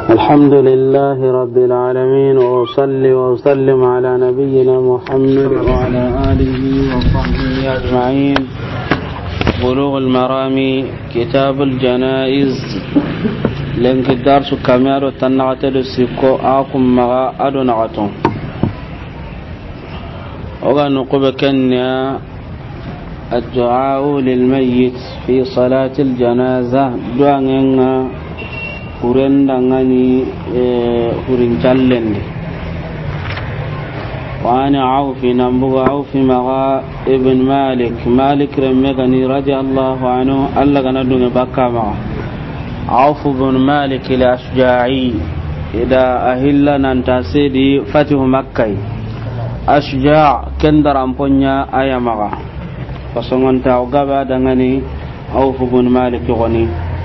الحمد لله رب العالمين وأصلي وأسلم على نبينا محمد وعلى آله وصحبه أجمعين. بلوغ المرام كتاب الجنائز لنك الدرس كامير تنعت للسكو آكم مغا أدنعتم وغنقب كنيا الدعاء للميت في صلاة الجنازة دعاء هرندغني هرنجلند وانا عوف نبغ عوف مغا ابن مالك رمغني رضي الله عنه الله غندون بكا مغا عوف بن مالك الاشجاعي اذا اهلنا انتسيدي فتح مكه ashja' kendar amponya aya maga fasongon ta gaba dangani Auf bin Malik goni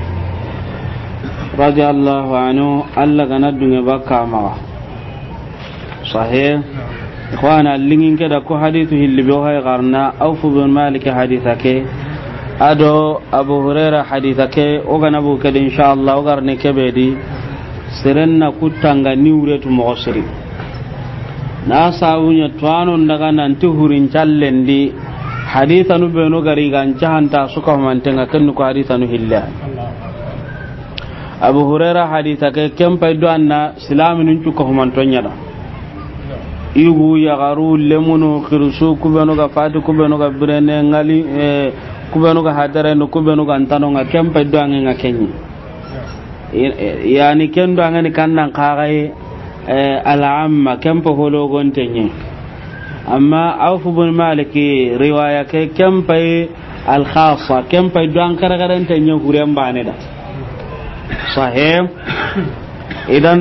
radiyallahu anhu alla gana dunga baka maga sahih ikhwana lingin kada ko hadithu hilbi hay garna Auf bin Malik hadithake ado Abu Hurairah hadithake o gana bu kada inshallah o garne kebedi serenna kutanga niwretu mu'siri na sawunya tuano daga nan tuhurin challendi hadithanu beno gari gancahanta suka mantenga kennu ko hadithanu hilla Abu Hurairah haditha ke kempa do anna islamin cuko mantonya da igu ya garu lemunu khirsu kubeno ga fatu kubeno ga brene ngali kubeno ga hadare no kubeno ga antano ga kempa do anga kenyi yani kendo anga ni kannan kagai al'amma kempa holo gontenye amma Auf bin Malik riwaya ke kempa al-khassa kempa do an karagarante nyen huren bane da sahih idan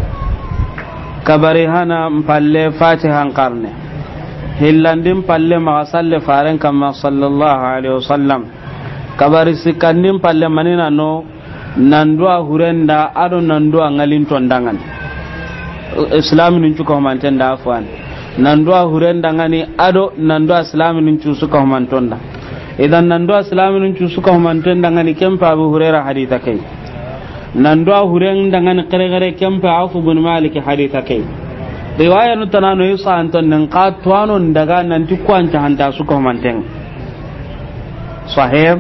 kabari hana mpalle fatihan qarne hillandim palle ma salle faren kama sallallahu alaihi wasallam kabari sikandim palle manina no nandua hurenda ado nandua ngalin tondangan islamin cu ko mantenda afwan nandua hurenda ngani ado nandua islamin cu su ko mantonda idan nandua islamin cu su ko mantenda ngani kempa Abu Hurairah haditha kai nandua hurenda ngani kare kempa Auf bin Malik haditha kai riwaya nu tanano isa anton nan qatwano daga nan tikwanta hanta su ko manten sahih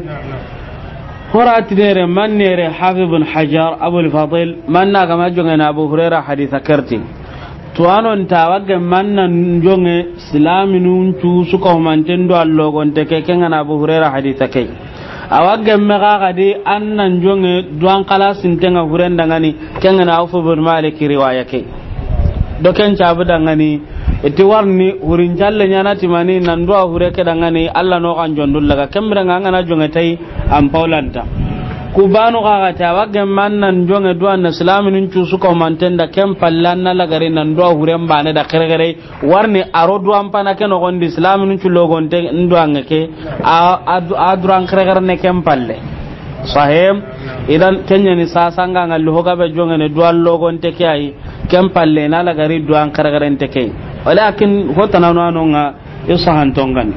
horat dere manere Hafiz bin Hajar Abu al-Fadil manna kama jonga Abu Hurairah haditha karti tuano ntawaga manna njonge islaminun tu suka humantendo allogon te kenga Abu Hurairah haditha kai awaga mega gadi annan jonge duan kala sintenga hurenda ngani kenga Auf bin Malik riwaya kai doken chabu dangani iti warni hurin jalle nyana timani nan do hure ke dangani Allah no kan jondul laga kembra ngana jonge tai am paulanta kubanu ga ta wagge mannan jonge do an islamin cu su ko mantenda kem pallanna lagare nan do hure mbane da kere warni aro do am pana ke no gondi islamin cu logonte ndo angake aduran kere ne kem palle sahim idan kenya ni sasanga ngallu hoga be jonge ne do logonte ke ai kem palle na lagare do an kere ente ke walakin hotana no nga isahan tongan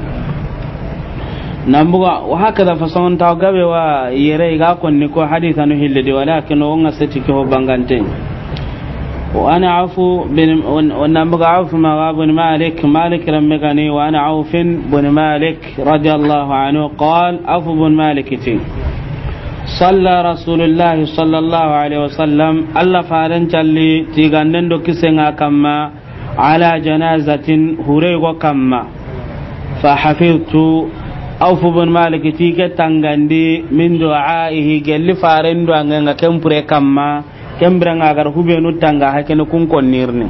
nambuga wa hakada fason ta gabe wa yere ga konni ko haditha no hillede walakin o nga seti ko bangante wa ana afu bin nambuga afu ma ibn malik ramgani wa ana auf bin malik radiyallahu anhu qala afu bin malik ti صلى رسول الله صلى الله عليه وسلم الله فارن تلي تيغاندن دو كيسنga kamma على جنازة هريغو كما فحفظت Auf bin Malik tike tangandi min du'aihi gelli farendo anga kempure kamma kembra agar hubenu tanga hakene kun konnirni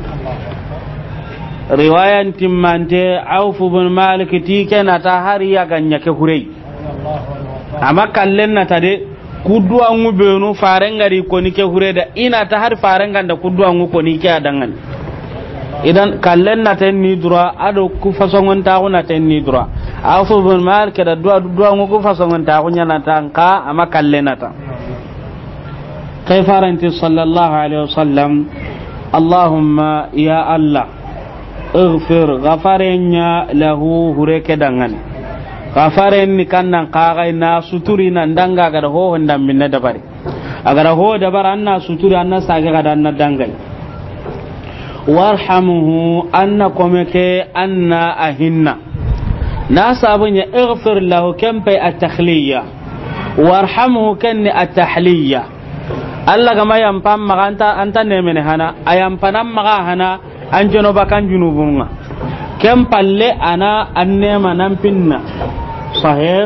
riwayan timmante Auf bin Malik tike na ta hari ya ganya ke hurei amma kallen na tade kudu angu benu farengari koni ke hureda ina ta har farenganda kudu angu koni ke adangan idan kallen na ten ni dura ado ku fasongon ta na ten ni dura Auf bin Malik da dua ku fasongon ta kunya na tanka ama kallen na ta kayfaranti sallallahu alaihi wasallam Allahumma ya Allah ighfir ghafarenya lahu hureke dangan gafaren ni kannan kaga na suturi nan danga ga ho honda minna da bari agara ho dabar anna suturi anna sage kada anna dangal warhamuhu anna komeke anna ahinna na sabunya ighfir lahu kampai at-takhliya warhamuhu kanni at-tahliya Allah gama yampam maganta anta nemene hana ayampanam maga hana anjono bakan junubunga kem palle ana annema nampinna sahih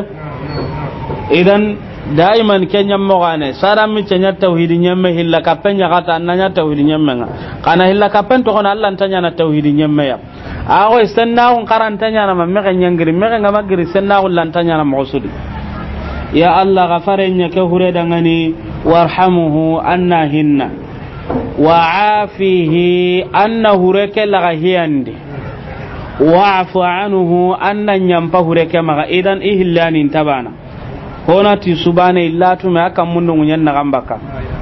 idan daiman kenya mogane saram mi cenya tauhidin nyemme hilla kapenya kata annanya tauhidin nyemme kana hilla kapen to kono Allah tanya na tauhidin nyemme ya ago istanna on karantanya na mamme nyangiri mege ngama giri senna on lantanya na mausudi ya Allah gafarenya ke hure dangani warhamuhu anna hinna wa afihi anna hureke lagahiyandi wa'fu anhu anna nyampa hureke maga idan ihillani tabana hona ti subhana illatu ma kan munno nyen na gambaka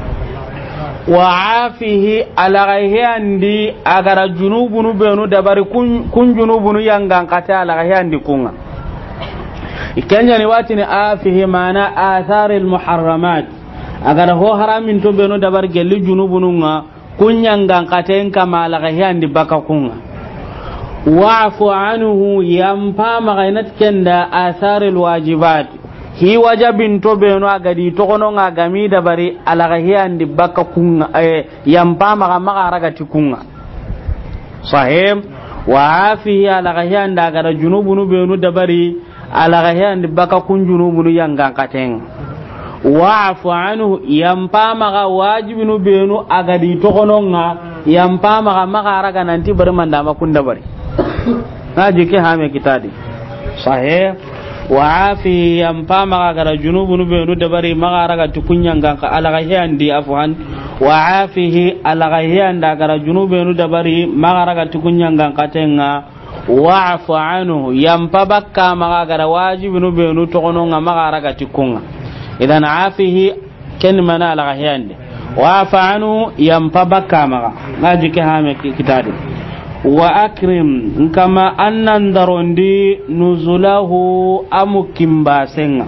wa afihi alagahiyandi agara junubunu benu dabari kun junubunu yangan kata alagahiyandi kunga ikanya ni watini afihi mana athari almuharramat agar ho haramin to beno dabar gelli junubununga kunyangan katen kama alagahiyandi baka kunga wa'fu anhu yampa magainat kenda athari alwajibat hi wajabin to beno agadi to kono ngagami dabari alagahiyandi baka kunga yampa maga ragati kunga sahim wa afihi alagahiyandi agar junubunu beno dabari alagahiyandi baka kun junubunu yangan katen wa'fu anhu yampama ga wajibinu benu agadi tokononga yampama ga magaraga nanti bar mandama kunda bari haji ke hame kitadi sahih wa'afi yampama ga gara junubunu benu dabari magaraga tukunyanga ka alagahiyandi afwan wa'afihi alagahiyanda gara junubenu dabari magaraga tukunyanga katenga wa'fu anhu yampabakka magara wajibinu benu tokononga magaraga tikunga idan afihi ken mana alagahiyande wa'fu anhu yampabakka maga ngaji ke hame kitadi wa akrim kama annan darondi nuzulahu amukimbasenga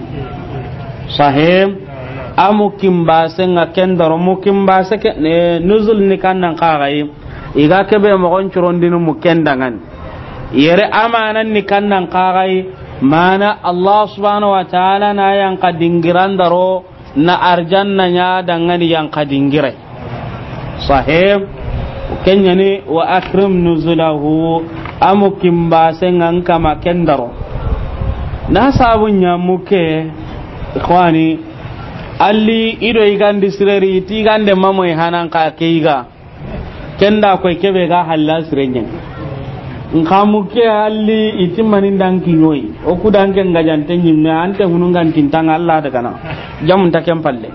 sahih amukimbasenga ken daro mukimbaseke nuzul ni kannan qagai iga kebe mo gonchurondinu mukendangan yere amanan ni kannan qagai mana Allah subhanahu wa ta'ala na yang kadingiran daro na arjanna nya dangani yang kadingire sahih kenyani wa akrim nuzulahu amukim basengan kama kendaro na sabunya muke ikhwani alli ido igandi sireri tigande mamoy hanan ka keiga kenda ko kebe ga halla sirenyen nkamuke alli itimani danki noyi o kudanke ngajante nyimme ante hunungan tintanga Allah daga na jamun ta kempalle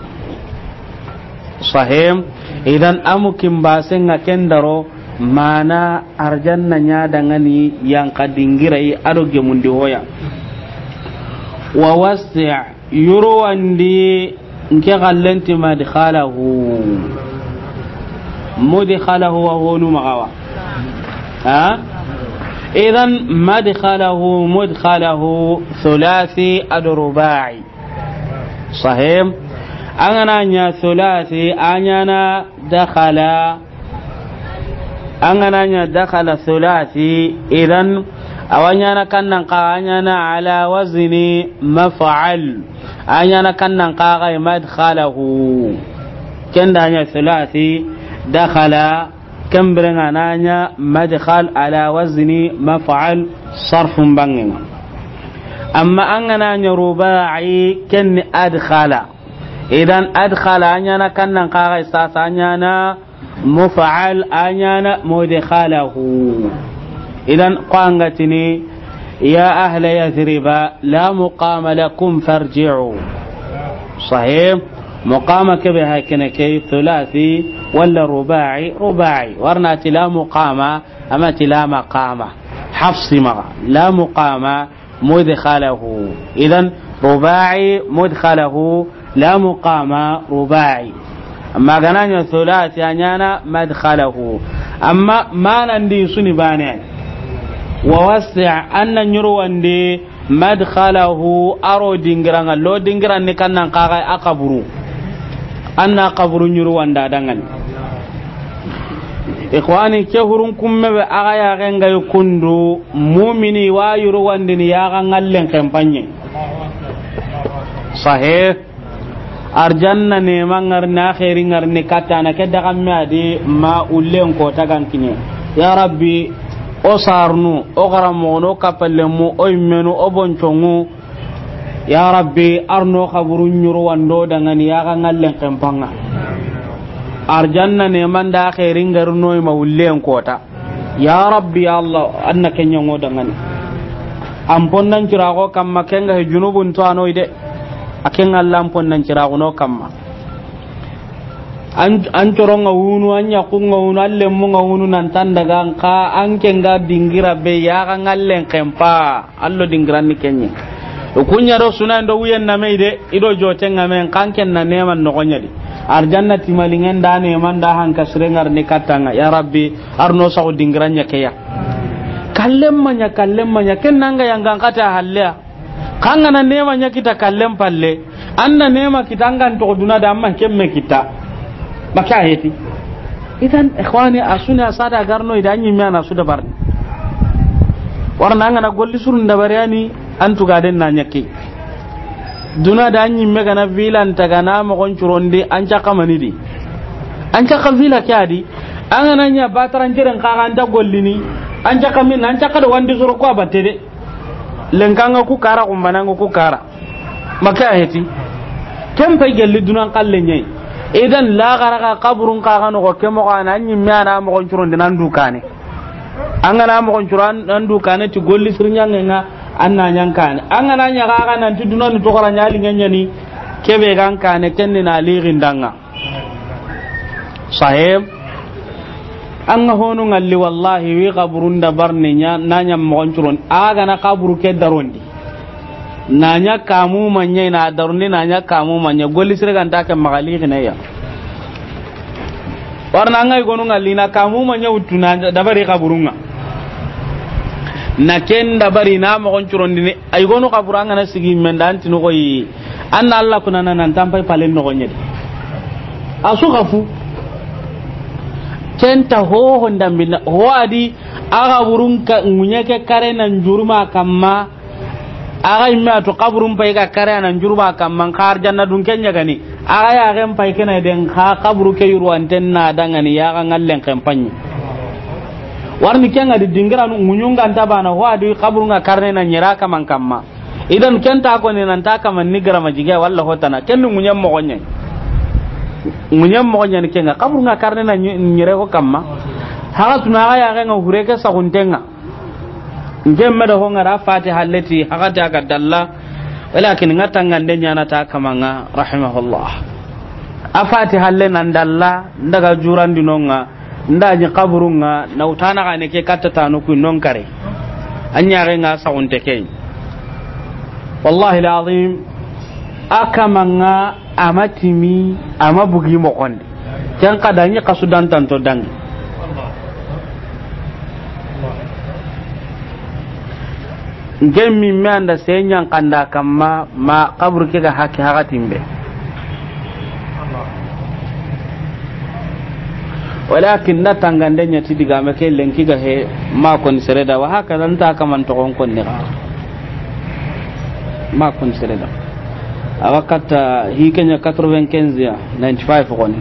sahim idan amukin basenga kendaro mana arjanna nya dangani yang kadingirai ado gemundi hoya wa wasi' yurwandi nke gallenti mudkhalahu wa hunu magawa ha idan mudkhalahu thulathi ad-ruba'i sahih angananya thulathi anyana dakhala thulathi idan awanyana kannan qaanyana ala wazni maf'al anyana kannan qaga madkhalahu kendanya thulathi dakhala كمبرنا نانيا مدخل على وزن مفعل صرف بانغنا أما أننا رباعي كن أدخل إذن أدخل أننا كن نقاغي ساس أننا مفعل أننا مدخله إذن قانغتني يا أهل يثرب لا مقام لكم فارجعوا صحيح مقام كبه كنكي ثلاثي ولا رباعي ورنا لا مقامة أما لا مقامة حفص مغا لا مقامة مدخله إذن رباعي مدخله لا مقامة رباعي أما قنانيا ثلاثي أنيانا مدخله أما ما نندي سنباني ووسع أن نروان مدخله أرو دينغران لو دينغران نكنا نقاقا أقبرو anna qabru nyuru wanda dangan ikhwani ke hurun kumme be aga ya genga kundu mu'mini wa yuru wandini ya ga ngallen kampanye sahih arjanna ne mangar na khairi ngar ne katana ke daga madi ma ullen ko tagan kinye ya rabbi o sarnu o garamono kapallemu o imenu o bonchongu ya rabbi arno khaburun nyuru wando dangani ya ga ngallen kampanga arjanna ne man da khairin garno ma ullen kota ya rabbi ya allah anna kenya ngoda ngani ampon nan cira ko kamma kenga he junubun to anoide aken allah ampon nan cira ko no kamma an toronga wunu anya kunga wunu alle munga wunu nan tandaga ka an kenga dingira be ya ga ngallen kempa allo dingiran ni kenye kunya do sunan do wuyen na meide ido jotenga men kanken na neman no gonyadi arjanna timalingen da ne man da hanka sirengar ni katanga ya rabbi arno sa dingranya kaya kallem manya kennanga yang kata halle kanga na nema nya kita kallem palle anna nema kitanga to duna da amma kemme kita baka heti idan ikhwani asuna sada garno idan nyi ana suda bar warna ngana golli surun da barani antu gaden na nyaki duna da anyi mega na vilan tagana mo gon churonde an chaka manidi an chaka vila kyadi an ananya bataran jiren ka an da gollini an chaka min an chaka da wandi zuro ko abatede lenkanga ku kara ko manango ku kara maka heti tempe gelli duna kalle nyai idan la garaka qabrun ka gano ko kemo kana anyi miana mo gon churonde nan dukane an gana mo gon churan nan dukane ti golli sirnyangenga anna nyankane angana nyaga kana tuduna ni tokara nyali nganyani kebe gankane kenni na lirin danga sahib anga honu ngalli wallahi wi qabrun da barni nya nanya monchuron aga na qabru ke darondi nanya kamu manya na darondi nanya kamu manya golli sire ganta ke magali ya warna ngai gonu ngalli na kamu manya utuna da bari qabrunga na kenda bari na mo gon curondini ay gonu kaburanga na sigi mendanti no koyi anna allah kunana nan tampai palen no gonyedi asu khafu kenta ho honda minna ho adi aga burun ka munyake kare nan juruma kamma aga imma to kaburun pai ka kare nan juruma kamma kar janna dun kenya gani aga ya gem pai kana den ka kaburu ke yuru antenna dangani ya ga ngallen kampanye warni kenga di dingira nu munyunga ntabana ho adi kaburunga karne na nyira kaman kamma idan kenta ko ne nan ta kaman nigra majiga walla hotana kennu munyam mo gonya ni kenga kaburunga karne na nyire ko kamma hala tuna ya ga hureke sa kuntenga ngemme da honga ra fatiha lati hakata ga dalla walakin ngatanga ndenya na ta kamanga rahimahullah afatiha nan dalla ndaga jurandi nonga ndaji qabrunga na utana ga ne ke kattata no ku non kare anya ga nga saunte ke wallahi alazim akamanga amatimi amabugi mo konde kan kadanya kasudan tanto dang ngemi manda senya kanda kamma ma qabru ke ga hakki hakatimbe walakin na tangandanya ti diga me ke lenki ga he ma kon sereda wa haka dan ta kaman to kon ne ma kon sereda awakata hikenya 95 ya 95 kon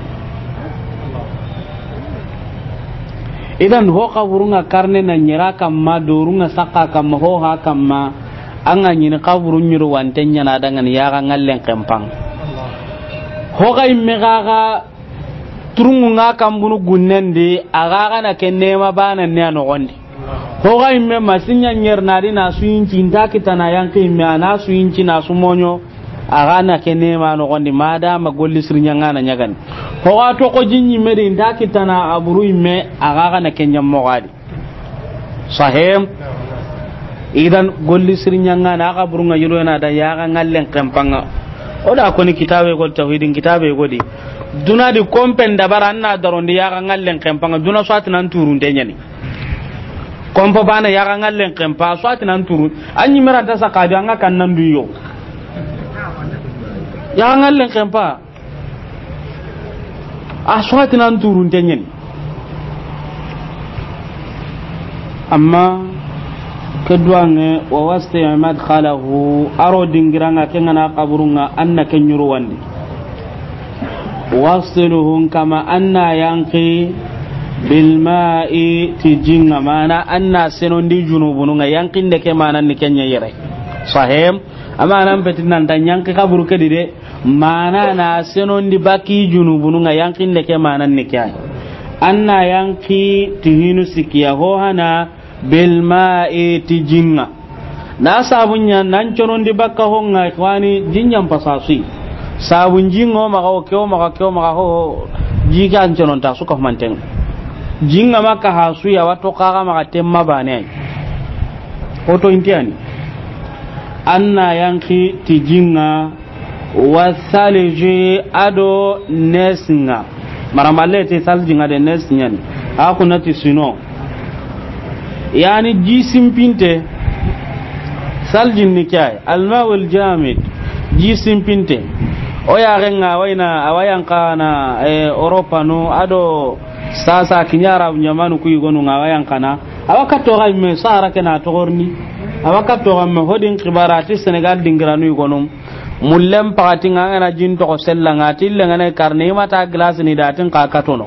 idan ho qaburunga karne na nyira kamma dorunga sakka kamma ho ha kamma anga nyini qaburun nyiro wantenya na dangan ya ga ngallen kempang ho ga imme ga turungu nga kambunu gunnendi aga kana kenema bana ne no gondi ho ga imme masinya nyerna di na suinci nda kitana yanke imme ana suinci na sumonyo aga na kenema no gondi mada ma golli sirnya ngana nyagan ho ga to ko jinni medi nda kitana aburu imme aga kana kenyam mo gadi sahem idan golli sirnya ngana aga burunga yilo na da ya ga ngallen kempanga oda ko ni kitabe ko tawhidin kitabe ko di duna di kompen da baranna darondi ya ga ngallen kempanga duna swati nan turun de nyani kompo bana ya ga ngallen kempa swati nan turun anyi meranta sakadi anga kan nan duyo ya ga ngallen kempa aswati nan turun tenyen amma kedwange wa wasti madkhalahu aro dingiranga kengana qaburunga anna kenyuru wandi wasiluhum kama anna yanqi bil ma'i tijinga mana anna senondi junubununga yanqinde ke mana ni kenya yere sahim amma nan betin nan dan yanqi kaburu kedide mana na senondi baki junubununga yanqinde ke mana ni kya anna yanqi tihinu sikiya ho hana bil ma'i tijinga na sabunya nan conondi bakka honga ikhwani jinyam pasasi sabun jingo maka ho jiga anconon ta suka manteng jinga maka hasu ya wato kaga maka temma bane hoto intiani anna yanki tijinga wasaliji ado nesinga maramalle te saljinga de nesnyani akuna tisino yani jisim pinte saljin nikai alma wal jamid jisim pinte o ya renga waina awayan kana Europa no ado sasa kinyara nyamanu kuyi gonu ngawayan kana awaka to ga me sara kana to gorni awaka to ga me hodin khibarati Senegal dingiranu gonum mullem pagati ngana jin to sella ngati lengane karne mata glass ni datin ka katono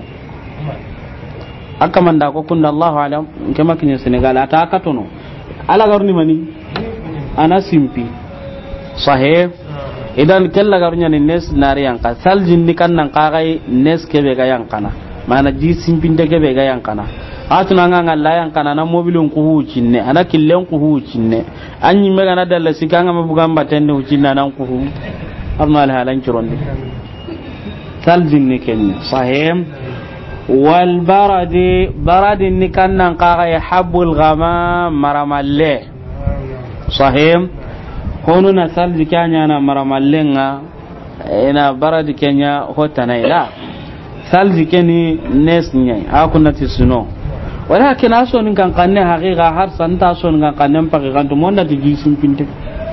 akamanda ko kunna Allahu alam kema kinya Senegal ata katono ala garni mani ana simpi sahih idan kella garunya ni nes nari yang ka saljin ni kan nan kagai nes kebe ga yang kana mana ji simpinde kebe ga yang kana atuna nga la yang kana na mobilun ku hucinne ana killen ku hucinne anyi mega na dalla sikanga mabugan batende hucinna nan ku hu armal halan kironde saljin ni ken sahim wal baradi ni kan nan kagai habul ghama maramalle sahim hono na salji kanya na maramallenga ina baradi kenya hotana ila salji keni nes nyai akuna tisuno walakin aso nin kan kanne haqiqa har santa so nin kan kanne pake kan to monda ti jisim pinte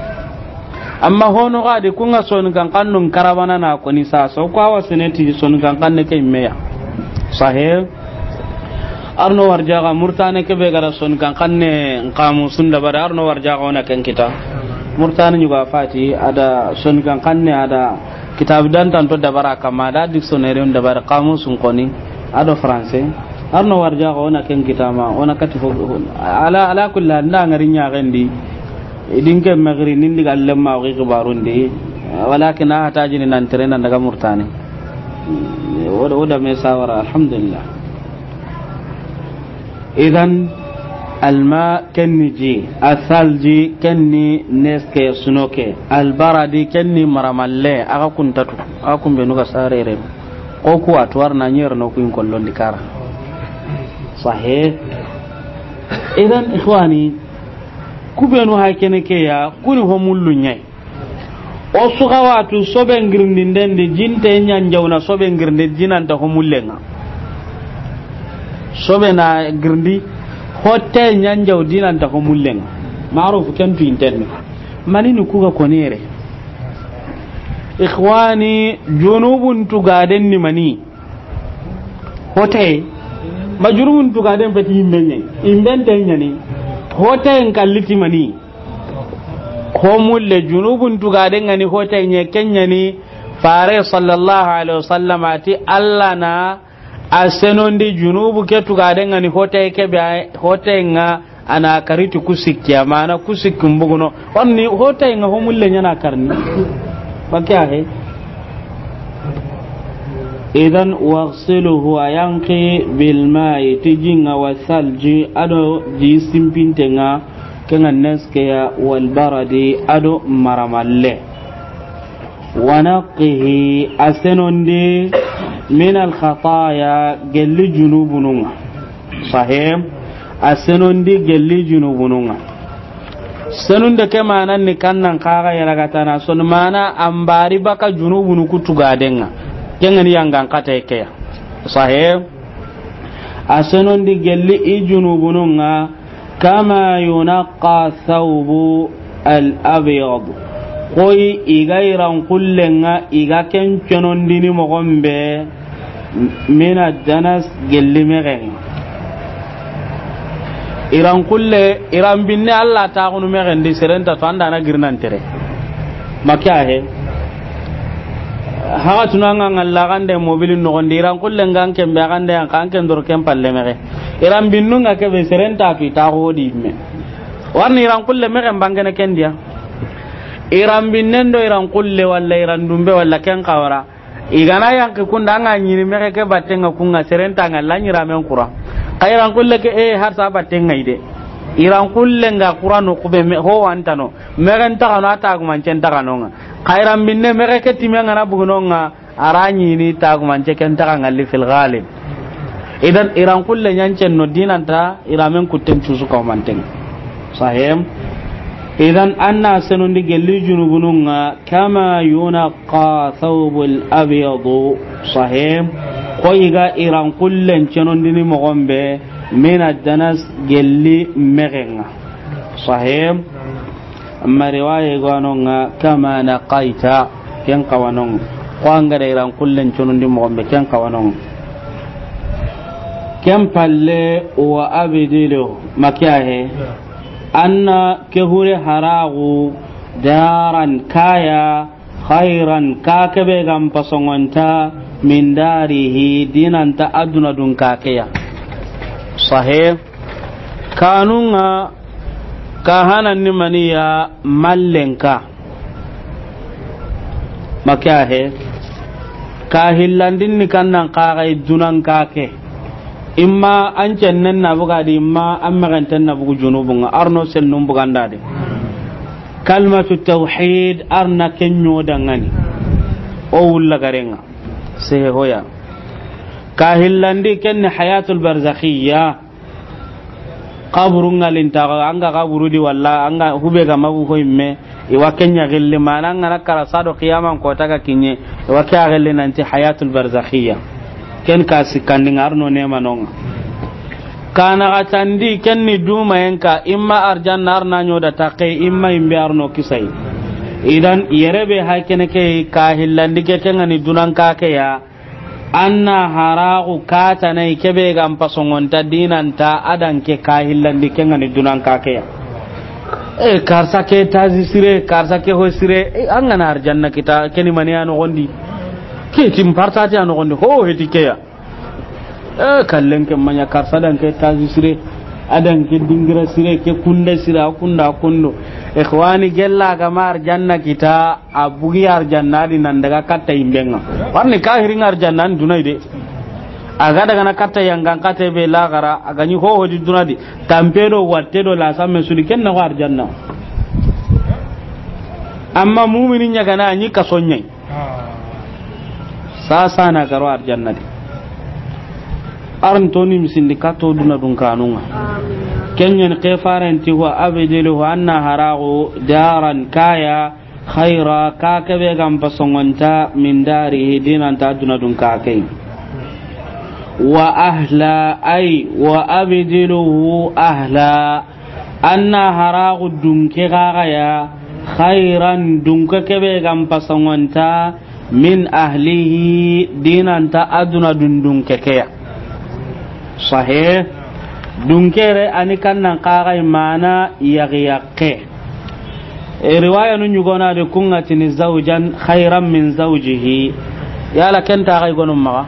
amma hono ga de kunga so nin kan kannun karabana na ko ni sa so ko awasene ti so nin kan kanne kay meya sahih arno warjaga murtane ke be gara so nin kan kanne qamu sunda bara arno warjaga ona kan kita murtani nyuga fati ada son kan kanne ada kitab dan tanto dabara kama ada dictionnaire on dabara qamusun koni ado français arno warja ko ona ken kitama ona katifo ala kullu nda ngarinya gandi idinke magri nindi galle ma ko kibarundi walakin hatajini nan terena daga murtani oda me sawara alhamdulillah idan الماء كنجي الثلج كني نسكي سنوكي البرد كني مرمالي اغا كنتاتو اكم بنوغا ساريرم كوكو اتوار نانير نوكو ينكولون ديكارا صحيح اذن اخواني كوبينو هاي كنكي يا كوني همولو نياي o sugawatu sobe ngirndi ndende jinte nyanjawna sobe ngirndi jinanta homullenga sobe na ngirndi hotte nyanjaw dinanta homullenga ma'ruf kantu interne manini kuga konere ikhwani junubun tugaden ni mani hotte majrubun tugaden peti himbenye imbente nyani hotte ngalliti mani homulle junubun tugaden ngani hotte nye kenyani fare sallallahu alaihi wasallam ati alla na asenondi junubu ke tugaden ngani hotte nga ana kariti kusikya mana kusikum buguno onni hotte nga homulle nyana karni bakya he idan waghsiluhu ayanqi bil ma'i tijinga wasalji ado jisimpintenga kenga naskeya wal baradi ado maramalle wanaqihi asenondi min al khataya gelli junubununga sahim asenondi gelli junubununga senunde ke manan ni kannan kaga yaragatana son mana ambari baka junubunu kutugadenga kenga ni yangan kata ekeya sahih asenondi gelli i junubununga kama yunaqqa thawbu al abyad koy igairan kullenga iga kencenondi ni mogombe mina danas gelli megen iran kulle iran binne Allah ta kunu megen di serenta to anda na girnan tere makya he haga tunanga ngalla gande mobilin no gondi iran kulle ngan kembe gande kan ken dor kem palle mege iran binnu nga ke be serenta to ta hodi me warni iran kulle megen bangene kendia iran binnen do iran kulle walla iran dumbe walla ken kawara igana yanke kunda nga nyini meke ke battenga kunga serenta nga lanyira men qura kairan kulle ke har sa battenga ide iran kulle nga qur'anu kube me ho antano meren ta kana ta guman cen ta kanonga kairan binne meke ke timenga na bugunonga aranyi ni ta guman cen ta ngalli fil ghalib idan iran kulle nyancen no dinanta iramen kutten cusu ko manten sahem idan anna sanundi gelli junubununga kama yunaqa thawbul abyad sahim ko iga iran kullen cenondini mogombe min ad-danas gelli megenga sahim amma riwaya gwanonga kama naqaita ken kawanon ko angara iran kullen cenondi mogombe ken kawanon ken palle wa abidilu makiyahe anna kehure haragu daran kaya khairan kakebe gam pasongonta min darihi dinanta aduna dun kakeya sahih kanunga kahanan ni maniya mallenka makahe kahillandin ni kannan kagai dunan kake imma an cennen na buga di imma an magantan na bugu junubun arno sennun buganda de kalmatu tauhid arna kenyo dangani o wulla garenga se hoya kahillandi kenne hayatul barzakhiyya qabrun ngalinta anga qabru di walla anga hube ga mabu ko imme iwa kenya gelle mananga nakara sado qiyaman ko taga kinye iwa kya gelle nanti hayatul barzakhiyya ken ka sikanding arno ne manonga kana gatandi ken ni duma yanka imma arjanna arna nyoda taqe imma imbe arno kisai idan yerebe hakene ke ka hillandi ke ken ni dunan ka ke ya anna haragu kata nay kebe gam pasongonta dinanta adan ke ka hillandi ken ni dunan ka ke ya karsa ke tazi sire karsa ke ho sire angana arjanna kita keni maniano gondi ke tim partati an gonde ho hetike ya kallen ke manya karsadan ke tazi sire adan ke dingira sire ke kunda sira kunda kundo ikhwani gella ga mar janna kita abugi ar janna di nan daga katta imbenga warni kahirin ar janna dunai de aga daga na katta yangan katta be lagara aga ni ho di dunadi tampedo wattedo la samme sudi ken na ar janna amma mu'minin ya gana ni kasonyai sasa na garo arjanna de aran toni misindikato duna dun kanunga kenyen qefaranti wa abdilu anna haragu daran kaya khaira ka kebe gam pasongonta min dari dinan ta duna dun kakai wa ahla ay wa abdilu ahla anna haragu dun ke gaya khairan dun ka kebe gam pasongonta min ahlihi dinanta aduna dundun kekeya sahih dunkere ani kannan qaga mana yaghiyaqe riwaya nu nyugona de kungati ni zawjan khairan min zawjihi yala kenta ga gonum ma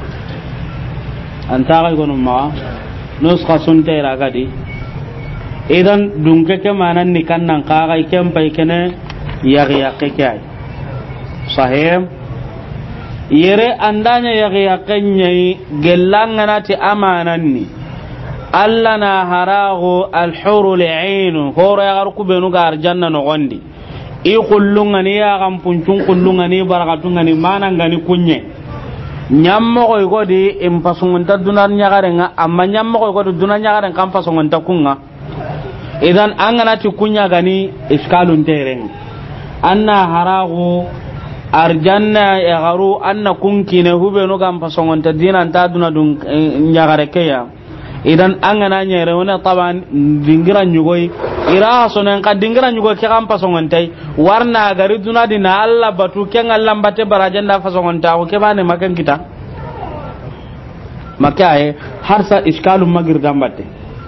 anta ga gonum ma nuskha sunte ragadi idan dunke ke manan ni kannan qaga kempai kene yaghiyaqe kai sahih yere andanya yaghiyaqanyai gellanganati amananni alla na harago alhurul ain horo ya garku benu gar janna no gondi i kullungani ya gam puncung kullungani barakatungani manangani kunye nyammo koy godi impasungunta dunar nyagarenga amma nyammo koy godi dunar nyagaren kam pasungunta kunga idan anganati kunya gani iskalun tereng anna harago arjanna ya garu anna kunkine hubenu gam pasongonta dinan ta duna dun nyagare keya idan angana nyere wona taban dingira nyugoi ira sonen ka dingira nyugoi ke gam pasongontai warna gari duna dina alla batu ken alla mbate barajanda pasongonta ko ke bane makan kita makaye harsa iskalum magir gambatte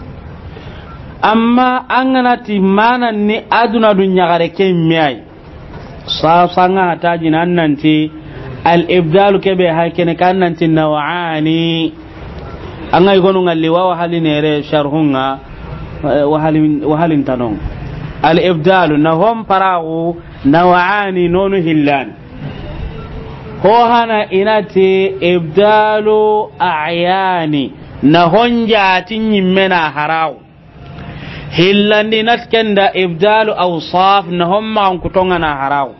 amma anganati manan ni aduna dunya gare ke miyai sa sanga taji nan nanti al ibdalu kebe hakene kan nanti nawani anga igonu ngalli wa halinere sharhunga wa halin tanon al ibdalu nahum paragu nawani nonu hillan ho hana inati ibdalu a'yani nahon jatin yimmena haragu hillandi naskenda ibdalu awsaf nahum ma kutonga na haragu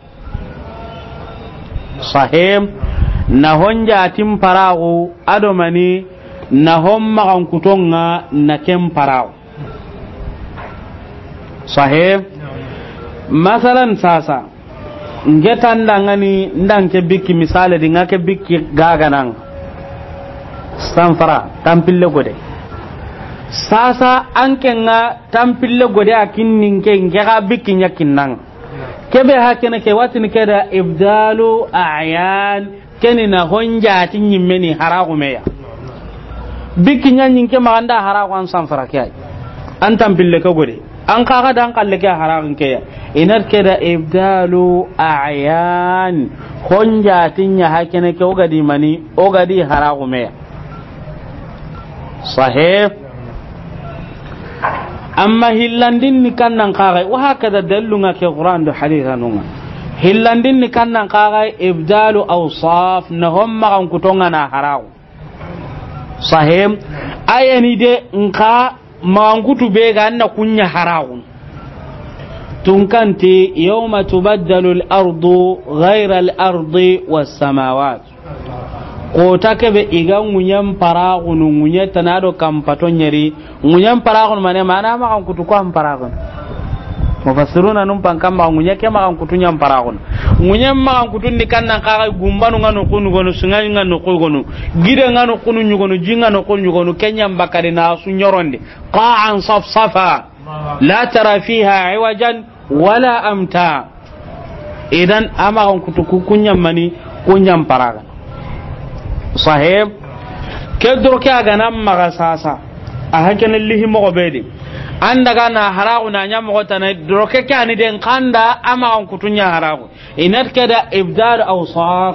sahim nahon jatin paragu adomani nahum ma kutonga na kem paragu sahih masalan sasa ngetan dangani ndanke bikki misale di ngake bikki gaganan sanfara tampille gode sasa anke nga tampille gode akinnin ke ngega bikki nyakinnan kebe hakene ke watini keda ibdalu a'yan kenina honja tinyimeni haragu meya bikki nyanyin ke maganda haragu an sanfara kai an tampille ka gode an kaga dan kalle ke haragun ke inar ke da ibdalu a'yan honja tinya hakene ke ogadi mani ogadi haragu me sahih amma hillandin ni kannan kaga wa hakada dallunga ke qur'an da hadithanunga hillandin ni kannan kaga ibdalu awsaf nahum ma kan kutonga na haragu sahih ayani de nka mangutu be ga anna kunya haragun tunkanti yawma tubaddalu al-ardu ghayra al-ardi was-samawat ko takebe iga munyam paragun munya tanado kam patonyeri munyam paragun mane mana ma kan kutu ko am paragun mufassiruna num pankam ma munya ke ma kan kutu nyam paragun munyam ma kan kutu ni kanna ka gumbanu ngano kunu gonu sungai ngano ko gonu gide ngano kunu nyugonu jinga no kunu nyugonu kenyam bakari na sunyoronde qa'an safsafa la tara fiha iwajan wala amta idan ama kan kutu kunyam mani kunyam paragun sahib kedro ke aga nam maga sasa a haken lihi mo bedi anda kana haragu na nyam ko tan dro ke kani den kanda ama on kutunya haragu inat kada ibdal awsaf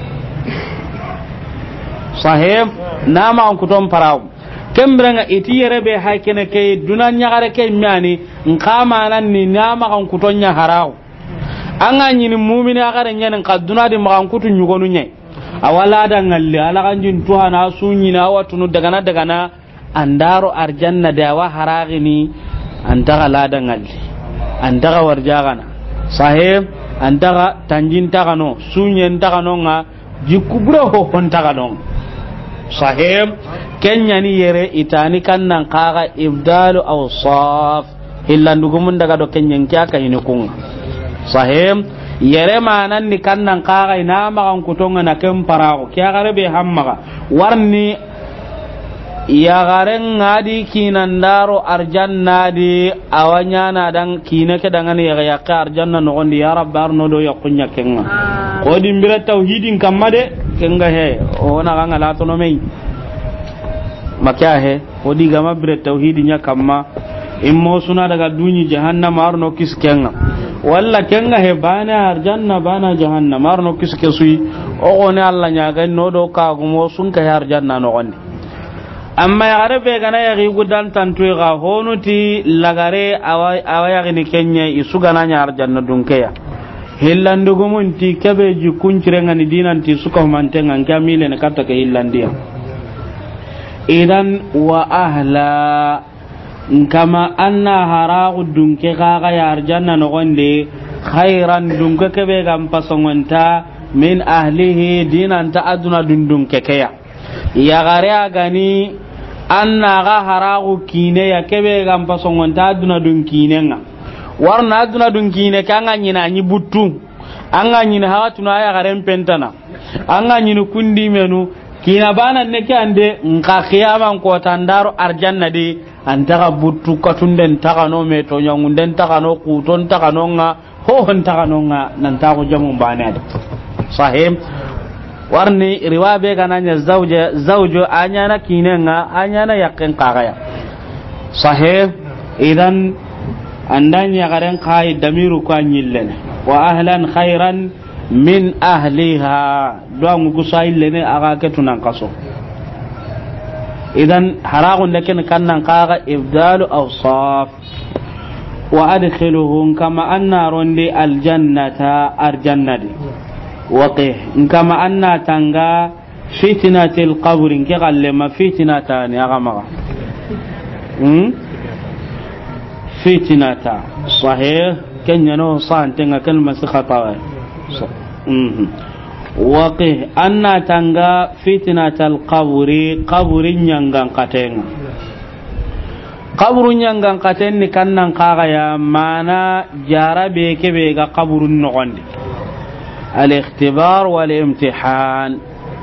sahib nama on kuton paragu kembrenga itiyere be haken ke dunanya gare ke miani nkama nan ni nama on kutonya haragu anga nyini mu'mina gare nyen kaduna di ma on kutu nyugonu nyai awala da ngalle ala kanjin tuhana sunyina watunu daga na andaro arjanna da wa haragini antaga lada ngalle antaga warjagana sahib antaga tanjin tagano sunyen tagano nga jikubro ho hon tagano sahib kenya ni yere itani kannan kaga ibdalu awsaf illa ndugumun daga do kenyen kyaka hinukun sahib yere manan ni kannan kaga ina magan kutonga na kem parago kya garebe hammaga warni ya garen ngadi kinan daro arjanna di awanya na dan kine ke dangan ya ka arjanna no gondi ya rabbar no do yakunya kenga ko dimbira tauhidin kamade kenga he ona ganga la to no mei makya he ko diga mabire tauhidin ya kamma immo suna daga dunyi jahannama arno kiskenga walla kenga he bana arjanna bana jahannama arno kiske sui o gone alla nyaga no do ka gumo sun ka arjanna no gondi amma ya garebe gana ya gi gudan tantu ga honuti lagare awaya ni kenya isuga na nya arjanna dunkeya hillandu gumunti kebe ji kuncirenga ni dinanti suka mantenga ngamile ne katta ke hillandia idan wa ahla kama anna haragu dunke kaga ya arjanna no gonde khairan dunke kebe gam pasongonta min ahlihi dinan ta aduna dundunke kaya ya gare agani anna ga haragu kine ya kebe gam pasongonta aduna dunkinenga warna aduna dunkine kanga nyina nyi buttu anga nyina hawatuna ya gare pentana anga nyina kundi menu kina bana ne kande nka khiyama ko tandaro arjanna de antaka buttu katunden takano me to nyangunden takano kuton takano nga ho hon takano nga nan ta ko jamu bana de sahim warni riwabe gananya zawjo anyana kinenga anyana yakin qagaya sahih idan andanya garen kai damiru ko anyillen wa ahlan khairan min ahliha doangu gusailene aga ketunan kaso idan haragun lakin kannan qaga ibdalu awsaf wa adkhiluhum kama anna rondi aljannata arjannadi waqih kama anna tanga fitnatil qabr ke galle ma fitnata ni aga maga fitnata sahih kenya no san tenga kalma si khata waqih anna tanga fitnatal qabrin yangan katenga qabrun yangan katen ni kannan kaga ya mana jarabe kebe ga qabrun nogondi al-ikhtibar wal imtihan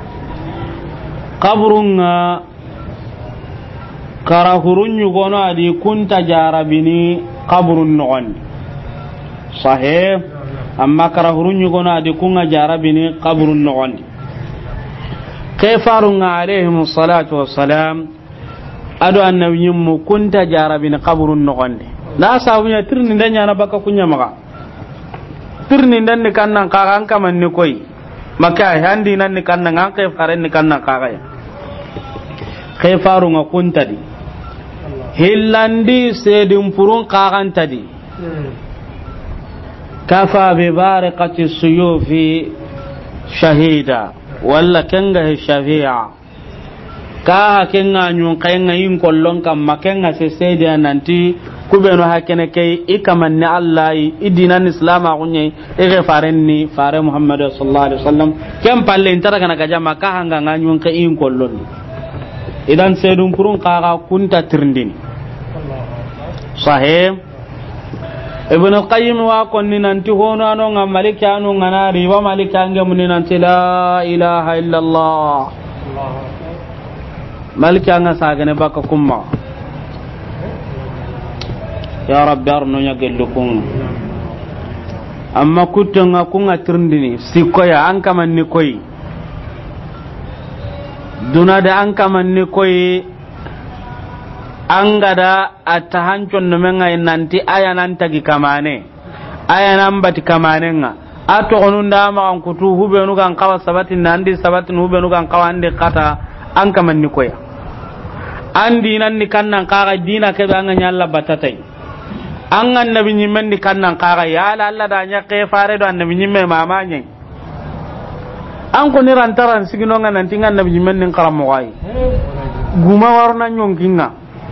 qabrun karahurun yugono adi kunta jarabini qabrun nogondi sahih amma karahurun yugono adi kunga jarabini qabrun nogondi kayfarun alayhim salatu wassalam ado annabiyyin mu kunta jarabin qabrun nogonde na sawunya tirni danya na baka kunya maka tirni dan ni kannan ka an kaman ni koy maka handi nan ni kannan an kay faren ni kannan ka ga kay faru nga kunta di hillandi sedum purun ka kan tadi kafa bi bariqati suyufi shahida walla kanga shafi'a ka hakenga nyun kayenga yin kollon kam makenga se sede nanti kubeno hakene kay ikamanni allah idinan islam agunye ege farenni fare muhammad sallallahu alaihi wasallam kem palle intara kana gaja maka hanga nganyun kay yin kollon idan sedum purun kaga kunta tirndin sahih ibn qayyim wa konni nanti hono ano ngamaliki anu nganari wa malika ngamuni nanti la ilaha illallah malika nga sagane baka kumma ya rabbi arno nya gellukum amma kutunga kunga tirndini sikoya an kaman ni koy dunada an kaman ni koy angada atahancon no menga nanti aya nan tagi kamane aya nan bati kamane nga ato onunda ma an kutu hubenu kan kawa sabatin nandi sabatin hubenu kan kawa ande kata an kaman ni koya andi nan ni kannan kaga dina ke banga nyalla batatai an annabi nyimmen ni kannan kaga ya Allah da nya ke fare do annabi nyimme mamanye an ko ni rantaran sigino nga nan tinga annabi nyimmen ni karamo wai guma warna nyonkinga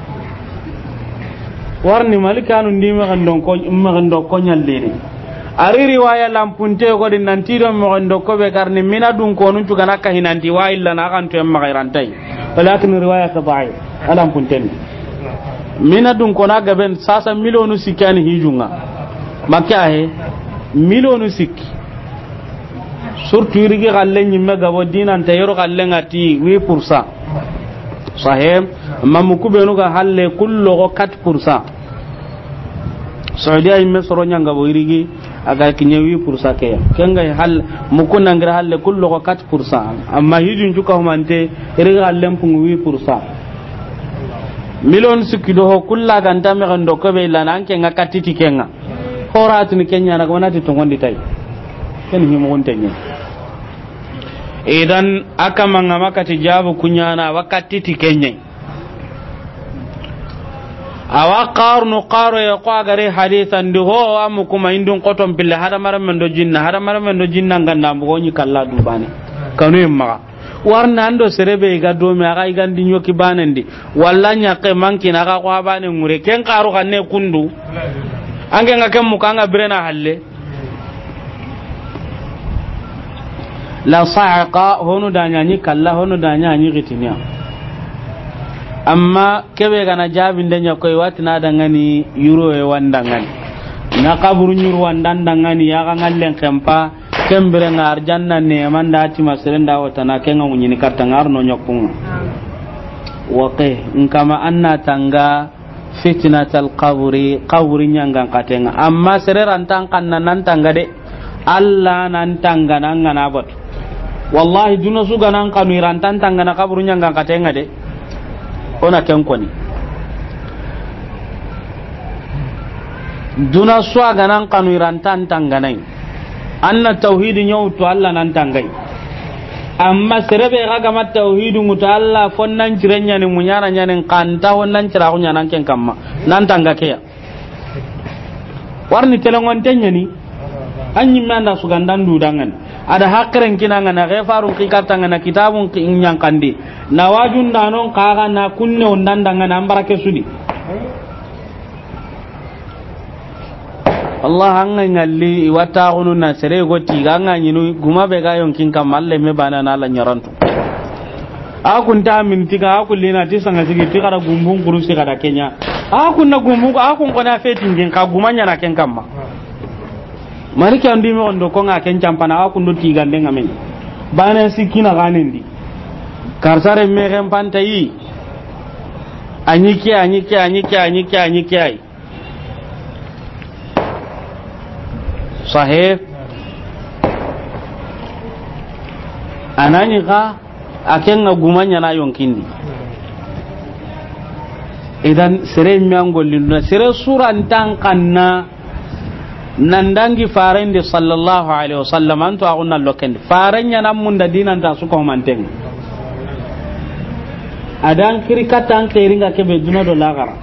warni malikanu ndima gandon ko nyalle ni ari riwaya lampunte ko din nanti do mo gando ko be karni mina dun ko nun tuga nakka hinanti wa illa na kan to em magairantai walakin riwaya ka da'if alam punten mina dun ko na gaben sasa milionu sikani hijunga makya he milionu sikki surtout rigi galle nyimme gabo dinan tayro galle ngati 8% sahih mamu kubenu ga halle kullu 4% saudiya imme soro nyanga bo rigi aga kinye 8% ke kenga hal mukuna ngira halle kullu 4% amma hijun juka humante rigi galle pung 8% milion sikido ho kulla ganta me gando ko be lana anke ngakatiti kenga horat ni kenya na gona ti tongondi tay ken himo wontenye idan aka manga makati jabu kunyana wakati ti kenya awa qarnu qaro ya qagare hadithan do ho am kuma indun qoton pille hada maram do jinna nganda mbogoni kala dubane kanu yemma warna ando serebe ga do me aga igandi nyoki banendi walla nyake manki na ga kwa bane ngure ken qaru kanne kundu ange ngake mukanga birena halle la sa'iqa hono danya ni kala hono danya ni gitinya amma kebe gana jabin danya koy watina dangani euro e wandangani na kaburu nyuru wandangani ya ga ngallen kempa kembere ngar janna ne manda ti maserenda wotana kenga munyini karta ngar no nyokunga waqi nkama anna tanga fitnatal qabri nyanga katenga amma sereran tan kanna nan tanga de alla nan tanga nan ngana bot wallahi duna su ganan kanu irantan tangana kaburunya ngang katenga de ona ken koni duna su ganan kanu irantan tanganai anna tauhidin yau to Allah nan tangai amma serebe ga gama tauhidin mutu Allah fonnan cirenya ni munyana nyanen kanta honnan cira kunya nan ken kamma nan tanga ke ya warni telengon tenya ni anyi manda sugandan dudangan ada hakren kinanga na gefarun kikatanga na kitabun kinyang kandi na wajun danon kaga na kunne ondandanga na ambarake sudi Allah hanga ngalli wata gunu na sere goti ganga nyinu guma be ga yonkin kamalle me bana na la nyarantu akun ta min tiga akun lina tisanga sigi tiga gumbun kurusi kada kenya akun na gumbu akun kona fetin gen ka gumanya na ken kamma mari kan di me ondo ko nga ken campana akun do tiga ndenga men bana sikina ganendi karsare me ren pantai anyiki ai sahih anani ga akenga gumanya na yonkindi idan sere miangollinna sere suran tan kanna nandangi farende sallallahu alaihi wasallam anto agunna lokendi farenya namunda dinan ta su ko manteng adan kirikatan kairinga kebe duna do lagara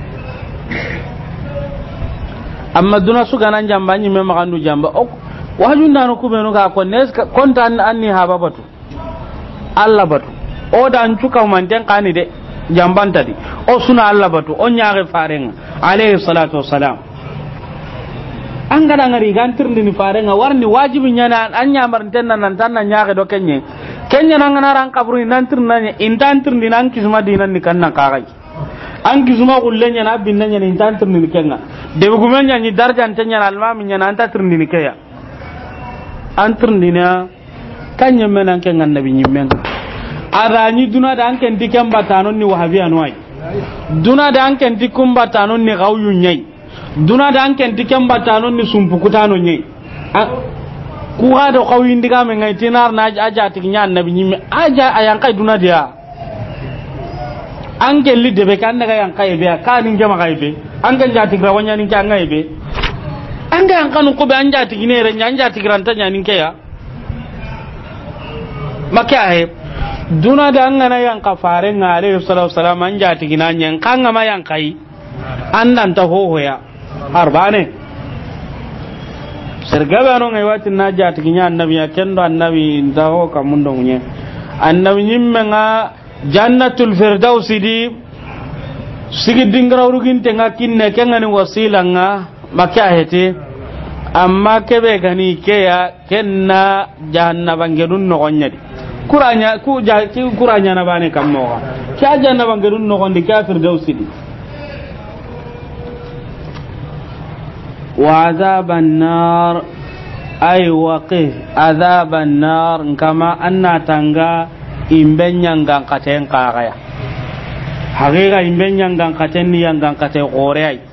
amma duna su ganan jamba nyi me magandu jamba o wajunda no kubenu ga ko nes kontan anni haba batu Allah batu o dan cuka manten kani de jamban tadi o suna Allah batu o nyaare farenga alayhi salatu wassalam an gada ngari gantirndi ni farenga warni wajibi nyana an nyamar tenna nan tanna nyaare do kenye nan ngana ran kabru nan tirnanya intantirndi nan kisma dinan ni kanna kagai an kisma kullenya na binnanya ni intantirndi ni kenga de bugumenya ni darja antenya almami nya nan tatirndi ni kaya antirndi na kanya menan kenga nabi nyimmen arani duna da anken dikem batanon ni wahabiya noy duna da anken dikum batanon ni gawyu nyai duna da anken dikem batanon ni sumpukutano nyai ku ga da qawi ndiga men ngai tinar na aja tinya annabi nyimme aja ayan kai duna dia anken li de be kan daga yan kai be ka nin jama kai be anken ja tigra wanya nin kan ngai be anga an kanu ko be anja tigine re nyanja tigranta nya nin ke ya maka he duna da ngana yang kafare ngare sallallahu alaihi wasallam anja tigina nyen kanga ma yang kai andan ta ho ya arbane sergabe no ngai watin na ja tiginya annabi ya kendo annabi ndaho kamundo munye annabi nyimme nga jannatul firdaus di sigi dingra urugin tenga kinne kengani wasila nga maka hete amma kebe gani ke ya kenna jahannaba ngedun no gonyadi kuranya ku ja ki kuranya na bane kammo ka jahannaba ngedun no gondi kafir dawsidi wa azaban nar ay waqi azaban nar kama anna tanga imbenyan gang katen kaya haqiqa imbenyan gang katen ni yang gang kate gore ay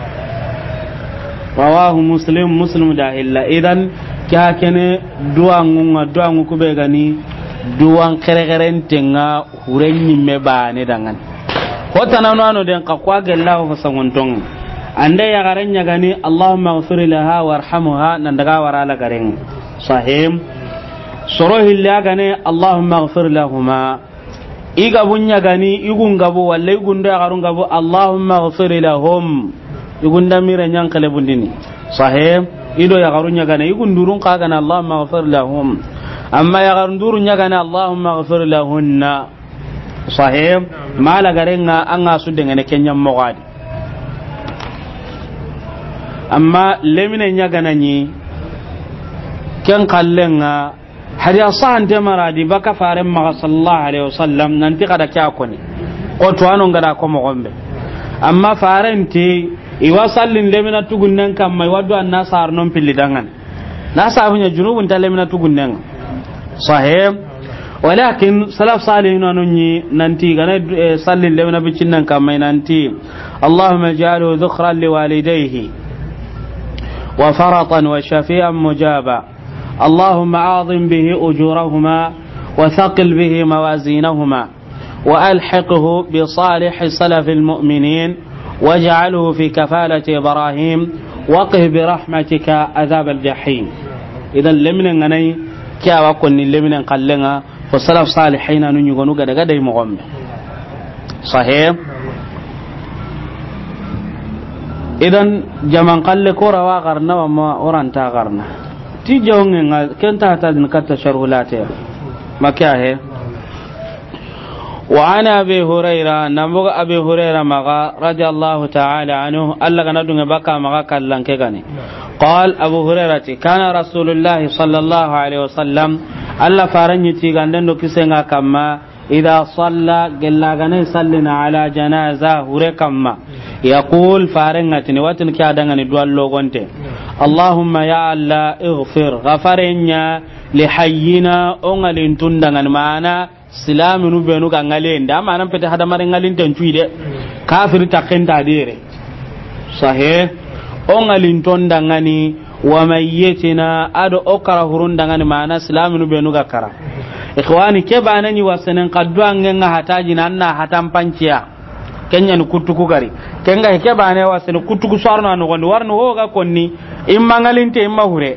rawahu muslim dahilla idan kya kene duangu kube gani duang kere-keren tenga hurenyi mebane dangan kota nanu den ka kwa gellahu fasangontong ande ya garenya gani allahumma ighfir laha warhamha nan daga warala garen sahim soro hilla gani allahumma ighfir lahumma iga bunya gani igun gabu walle igunda garun gabu allahumma ighfir lahum igunda mire nyang kale bundini sahih ido ya garunya gana igundurun ka gana allahumma ighfir lahum amma ya garundurunya gana allahumma ighfir lahunna sahih mala garenga anga su dengene kenyam mogadi amma lemine nya gana ni ken kallenga hadiya sahan te maradi baka faren ma sallallahu alaihi wasallam nanti kada kya koni o to anon gada ko mo gombe amma farenti iwa sallin lemina tugunnen kam mai waddu an nasar non pilidangan nasabunya junubun ta lemina tugunnen sahih walakin salaf salihin anunyi nanti gana sallin lemina bicinnan kam mai nanti allahumma ja'alhu dhukran liwalidayhi wa faratan wa shafi'an mujaba اللهم أعظم به أجورهما وثقل به موازينهما وألحقه بصالح سلف المؤمنين واجعله في كفالة إبراهيم وقه برحمتك عذاب الجحيم. إذا لمن غني كيا وكن لمن قلنا وسلف صالحين نيغونو غدا غدا يمغم صحيح. إذا جمان قل كورا وغرنا وما أورانتا غرنا تيجون كنت هتدن كتا شرهلاته مكاه. وعن أبي هريرة نبغ أبي هريرة مغا رضي الله تعالى عنه ألا غندون بكا مغا كلن كغني قال أبو هريرة كان رسول الله صلى الله عليه وسلم ألا فارنيتي غندن كيسنغا كما إذا صلى قال غني صلنا على جنازة هركما يقول فارنتني واتن كادغني دوال لوغونتي اللهم يا الله اغفر غفرنا لحينا أنغلين تندغن معنا سلام نبينو كنغلين دا معنا بتي هذا مره نغلين تنچوي دي كافر تقين تاديره صحيح أنغلين تندغني وميتنا ادو أكره هرندغني معنا سلام نبينو كرا ikhwani ke banani wasanen kaddu angenga hataji nanna hatam pancia kenya ni kutuku gari kenga ke bane wasanen kutuku sarna no gondi warno hoga konni imma ngalinte imma hure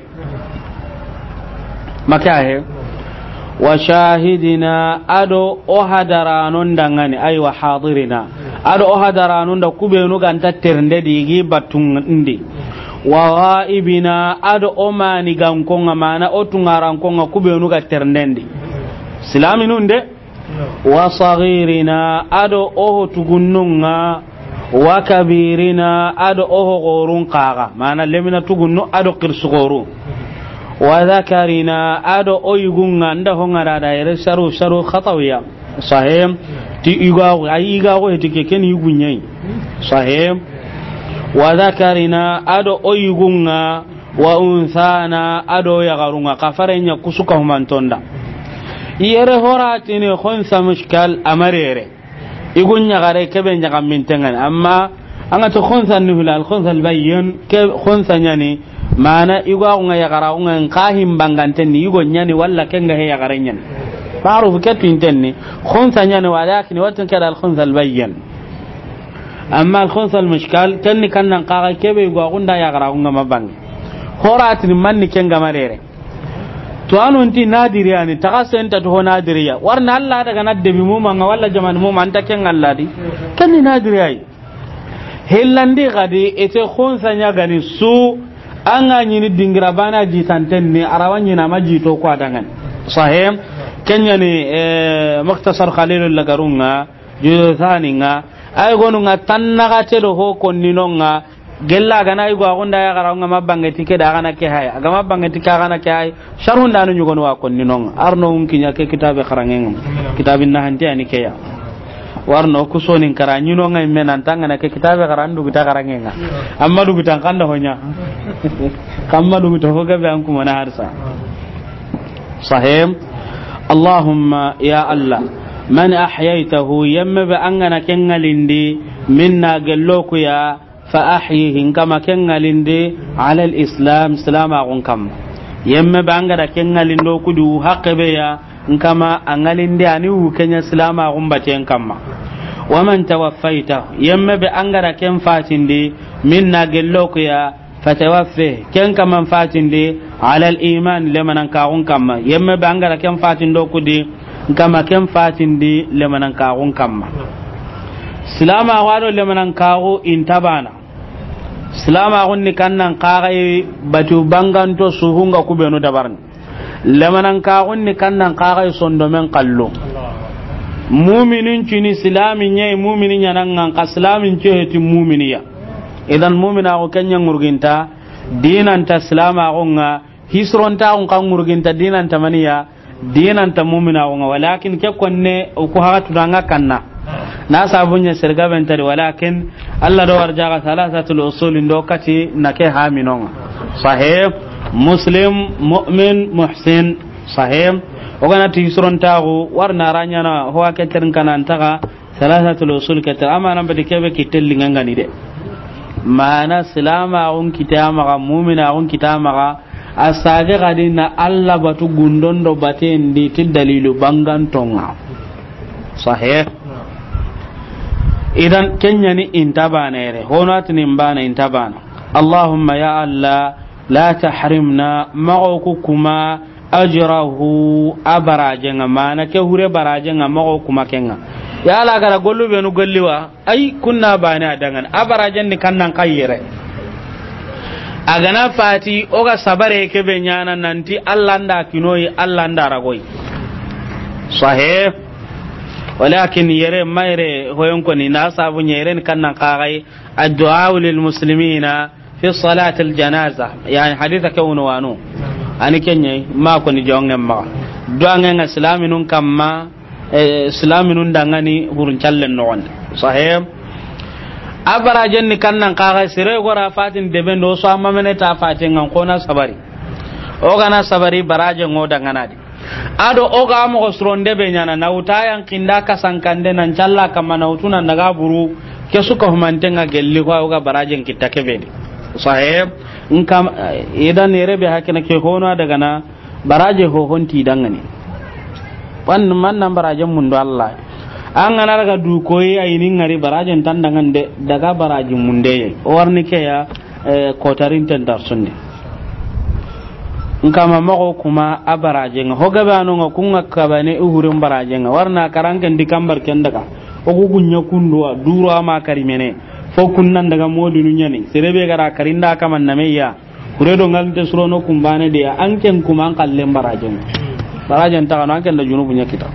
makahe wa shahidina ado o hadaranon dangani ay wa hadirina ado o hadaranon da kubenu ganta ternde digi batun ndi wa ghaibina ado o mani gankonga mana o tungaran konga kubenu ga terndendi silami nunde wa saghirina ado oho tugunnunga wa kabirina ado oho gorun qaga mana lemina tugunnu ado qirsugoru wa dhakarina ado oygunga nda hongara da yere sharu khatawiya sahim ti igago ayigago etike ken yugunyai sahim wa dhakarina ado oygunga wa unthana ado yagarunga kafarenya kusuka humantonda yere horatini khonsa mushkal amarere igunya gare kebe nyaga mintengan amma anga to khonsa nuhulal khonsa albayyin ke khonsa nyani mana igwa unga ya gara unga kahim banganten igo nyani walla kenga he ya garenyan faru ke tintenni khonsa nyani walakin watan kada al khonsa albayyin amma al khonsa almushkal tanni kannan qaga kebe igwa gunda ya gara unga mabang horatini manni kenga marere to anonti nadiriya ta kasenta to nadiriya warna Allah daga nadde bi mu manga walla jaman mu man ta ken Allah di kan ni nadiriya hellandi gadi ete khonsa nya gani su anga nyini dingira bana ji santen ni arawanyi na maji to kwa dangan sahim kenya ni muktasar khalilul lagarunga juthani nga ay gonu nga tannaga te do ho konninonga gella gana igo agunda ya garanga mabange tike da gana ke hay aga mabange tike gana ke hay sharhun danu nyugo wa konni non arno unkinya ke kitabe kharangen kitabin na hanti ani ke ya warno kusonin karanyi no ngai menan tanga na ke kitabe karandu kita karangen amma du kita kanda honya kamma du to hoga be anku mana harsa sahim allahumma ya allah man ahyaytahu yamma ba angana kengalindi minna gelloku ya فأحيهم كما كنغالندي على الإسلام سلاما غنكم يما بانغدا كنغالندو كدو حق بيا كما أنغالندي أنيو كنيا سلاما غنبتين كما ومن توفيت يما بانغدا كن فاتندي منا قلوك يا فتوفيه كن كما فاتندي على الإيمان لمن انكاغن كما يما بانغدا كن فاتندو كدي كما كن فاتندي لمن انكاغن كما سلاما غادو لمن انكاغو انتبانا silama gunni kannan qagai batu banganto suhunga kubenu dabarni lamanan ka gunni kannan qagai sondo men qallo mu'minin cini islamin yayi mu'minin yanan ka islamin ce heti mu'miniya idan mu'mina ko kanya ngurginta dinan ta islama gonga hisronta on kan ngurginta dinan ta maniya dinan ta mu'mina gonga walakin ke konne ko hatu danga kanna na sabunya serga bentari walakin Allah do warjaga salasatul usul ndokati nake haminon sahih muslim mu'min muhsin sahih ogana ti suron tagu warna ranya na ho aketerin kanan taga salasatul usul keter amana be kebe kitellinga ngani de mana salama on kitama ga mu'mina on kitama ga asage gadina alla batu gundondo batendi ti dalilu bangantonga sahih idan kenyani intabanere honatini mbana intabana allahumma ya allah la tahrimna ma'ukuma ajrahu abarajenga mana ke hure barajenga ma'ukuma kenga ya ala gara gollu benu golliwa ai kunna bani adangan abarajen ni kannan kayyere agana fati oga sabare ke be nyana nanti allah nda kinoyi allah nda ragoyi sahih walakin yere mayre hoyon ko ni nasabu nyere kannan qagai addu'a lil muslimina fi salat al janaza yani haditha kawnu wanu ani kenye ma ko ni jongen ma duangen islaminun kamma islaminun dangani hurun challen no wonde sahih abarajen ni kannan qagai sire gora fatin debe ndo so amma mene ta fatin ngan kona sabari o gana sabari baraje ngoda nganadi ado oga mo sronde be nyana nauta yang kinda kasankande nan challa kama nautuna daga buru ke suka humantenga gelli ko oga barajen kitta kebe sahib nkam idan nere be hakina ke hono daga na baraje ho honti dangane wan man nan barajen mun do Allah an gana daga du koyi ayinin ngari barajen tandangan de daga barajin mun de o warni ke ya kotarin tandar sunne nkama mako kuma abaraje nga hoga bano nga kunga kabane uhurin baraje nga warna karanken dikambar kendaka ogu gunya kundwa duro ama karimene fo kunnan daga modi nunyani serebe gara karinda kama nameya kuredo ngalte surono kumbane dia anken kuma an kallen baraje baraje ta kana anken da junubu nya kita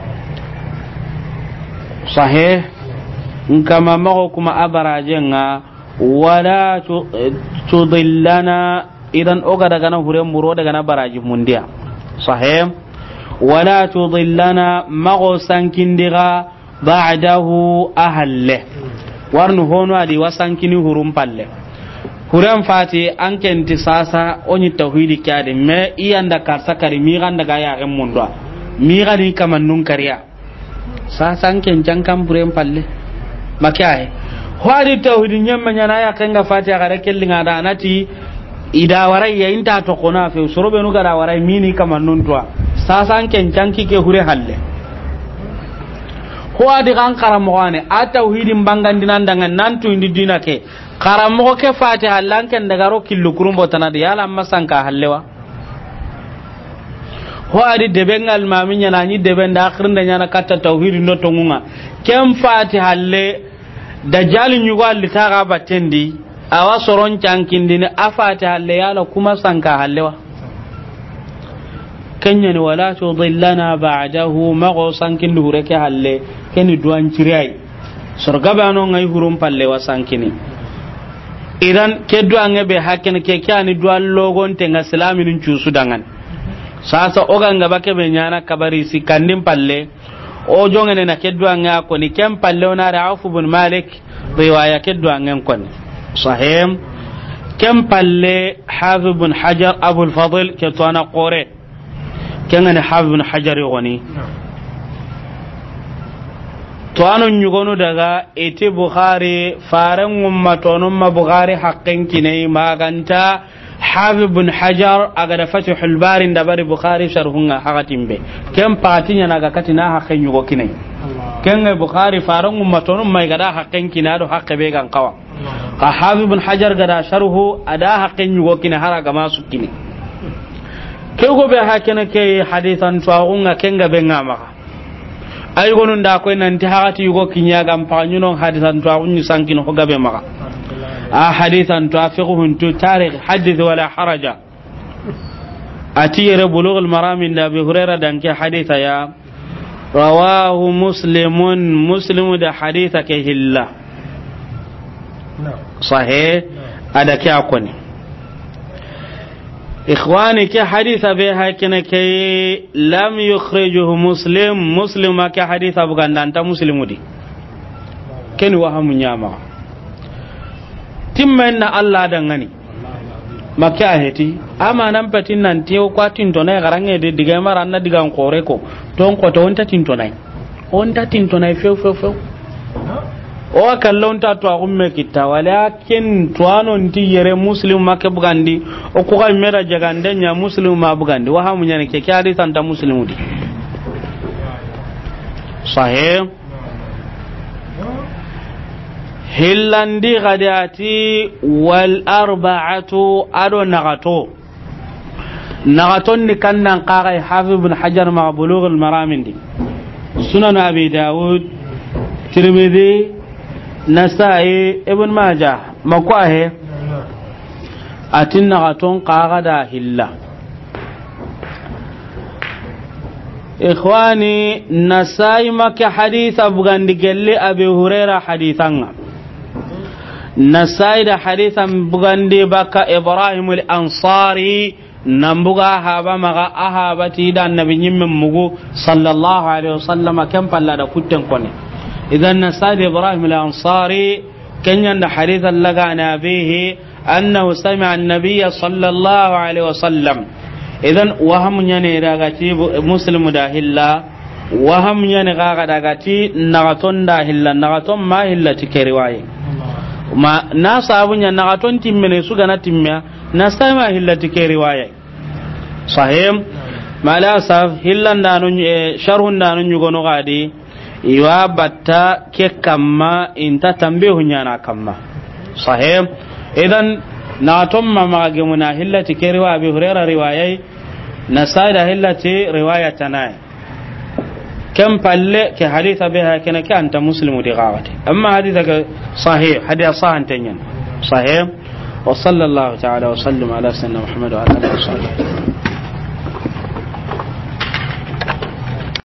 sahih nkama mako kuma abaraje nga wala tudillana idan oga daga na hure muro daga na baraji mundiya sahih wala tudillana mago sankindiga ba'dahu ahalle warnu hono adi wasankini hurum palle huram fati ankenti sasa onyi tauhidi kyade me iyanda karsa kari mi ganda ga ya mundo mi gani kamannun kariya sasa anken jankam huram palle makai hwadi tauhidi nyamma nyana ya kanga fati ga kellinga da anati ida warai ya inta to kona fe sorobe no gara warai mini kamannun to sasan ken canki ke hure halle ko adi kan karamo ane a tauhidin bangandinan dangan nantu indi dina ke karamo ke fatiha lanken daga ro killu kurumbo tanade yala masanka hallewa ho adi debengal maminya nani deben da akhirin da nyana katta tauhidin no tongunga kem fatiha halle dajjal nyugo alli taga batendi awa soron cankindini afati halle yala kuma sanka hallewa kanyani wala tudillana ba'dahu mago sankindi hureke halle keni duan cirai sorgabano ngai hurum palle wa sankini idan ke duan be hakken ke kyani duan logon tenga islamin cusu dangan sasa oganga bake be nyana kabari sikandin palle o jongene na ke duan ga ko ni kem palle ona Auf ibn Malik riwaya ke duan ngen kon صحيح كم بالله حافظ بن حجر أبو الفضل كتوانا قوري كان حافظ بن حجر يغني توانو نيغونو دغا ايتي بخاري فارن امتون ام بخاري حقن كني ما غنتا حافظ بن حجر اغد فتح الباري دبر بخاري شرحنا حقتين به كم باتين نغا كتنا حقن يغو كني كان بخاري فارن امتون ما غدا حقن كنادو حق به غان قوا ka hafi bin hajar gada sharhu ada haqqin yugo kina hara ga masu kini ke go be hakene ke hadithan tuagunga kenga be ngama ay gonun da ko nan ti hagati yugo kinya gam panyuno hadithan tuagunni sankin ho gabe maka a hadithan tuafiqhun tu tarikh hadith wala haraja atiyere bulugh al maram min abi hurairah dan ke haditha ya rawahu muslimu da haditha ke hilla صحيح هذا كي أكوني إخواني كي حديث بها كي لم يخرجه مسلم ما كي حديث بغان أنت مسلم دي كن وهم نياما تم إن الله دعاني ما كي أهتي أما نمبتين ننتي وقاتين توناي غراني دي دعما رانا دعان كوريكو تون كتون تين توناي فيو o kallon ta to agumme kitta walakin to anon ti yere muslim make bugandi o ko ga mera jagande nya muslim ma bugandi wa hamu nya ke kyari tanta muslimu di sahih hillandi gadati wal arba'atu ado nagaton ni kannan qaray hafiz ibn hajar ma bulugh al maramindi sunan abi daud tirmidhi nasai ibn majah makwahe atin nagaton qagada hilla ikhwani nasai maka hadith abugandi gelle abi hurairah hadithanga nasai da hadithan bugandi baka ibrahim al-ansari nambuga haba maga ahaba ti da annabi nyimmen mugu sallallahu alaihi wasallam kan falla da kutten kone idan nasai da ibrahim al-ansari kanyan da hadithan laga nabihi annahu sami'a an-nabiy sallallahu alaihi wasallam idan waham nyane daga ti muslimu da hilla waham nyane daga ti nagaton da hilla nagaton ma hilla ti riwaye ma na sabunya na aton timmene su gana timmiya na sama hillati ke riwaya sahih mala saf hillan da non sharhun da non yugo no gadi iwa batta ke kamma inta tambihu nyana kamma sahih idan na ton ma mage muna hillati ke riwaya bi hurera riwaya na sada hillati riwaya tanai كم فل كحديث بها كنا كأنت مسلم دغاوته أما حديثك صحيح حديث صحيح تنين صحيح وصلى الله تعالى وسلم على سيدنا محمد وعلى آله وصحبه